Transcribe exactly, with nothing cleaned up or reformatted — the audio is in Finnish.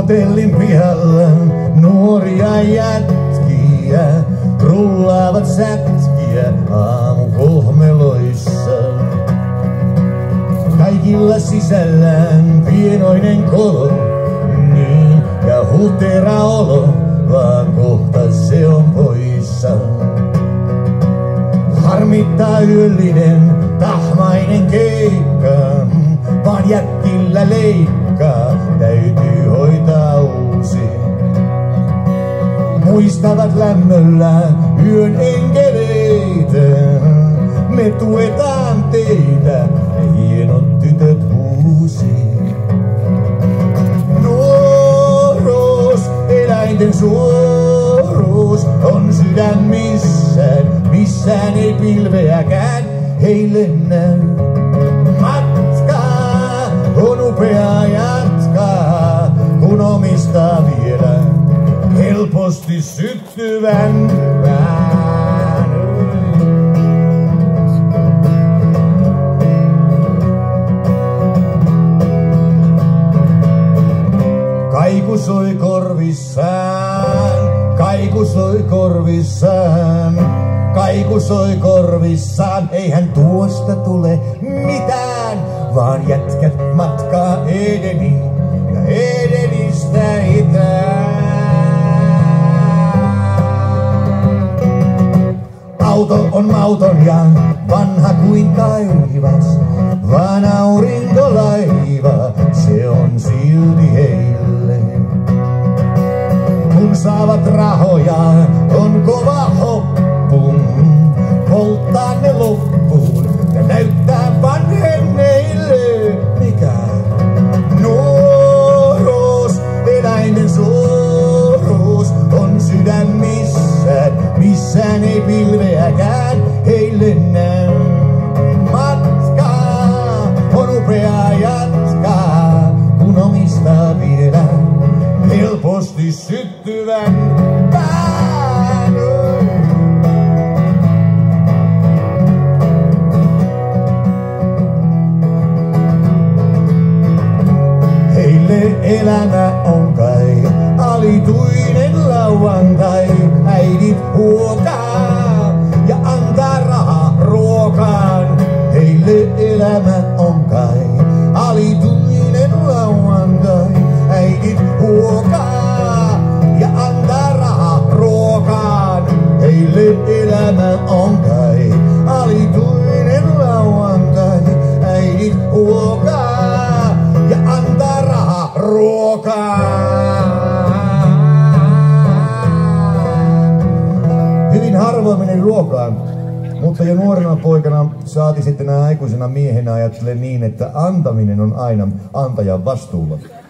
hotellin pihalla nuoria jätkiä rullaavat sätkiä aamukohmeloissa. Kaikilla sisällään pienoinen kolo, niin ja hutera olo, vaan kohta se on poissa. Harmittaa yöllinen tahmainen keikka, vaan jätkillä leikkaa täytyy hoitaa uusi. Muistavat lämmöllä yön enkeleitä, me tuetaan teitä, hienot tytöt huusi. Nuoruus, eläinten suoruus on sydämissään, missään ei pilveäkään heille näy. Matkaa on upeaa jatkaa, kun omistaa vielä helposti syttyvän pään. Kaiku soi korvissaan, kaiku soi korvissaan, kaiku soi korvissaan. Eihän tuosta tule mitään, vaan jätkät matkaa edeni ja edenistä itään. Auto on mauton ja vanha kuin taivas, vaan aurinkolaiva, se on silti heille. Kun saavat rahoja, on kova hoppu, polttaa ne loppuun ja näyttää vanhenneille. Mikä? Nuoruus, eläinten suuruus on sydämissään, missään ei pilveäkään heille näy. Matkaa on upeaa jatkaa, kun omistaa vielä helposti syttyvän pään. Heille elämä on kai alituinen lauantai. Äidit huokaa ja antaa rahaa ruokaan. Heille elämä on kai alituinen lauantai. Äidit huokaa ja antaa rahaa ruokaan. Heille elämä on kai alituinen lauantai. Äidit huokaa ja antaa rahaa ruokaan. Hyvin harvoin meni ruokaan, mutta jo nuorena poikana saati sitten aikuisena miehenä ajattelen niin, että antaminen on aina antajan vastuulla.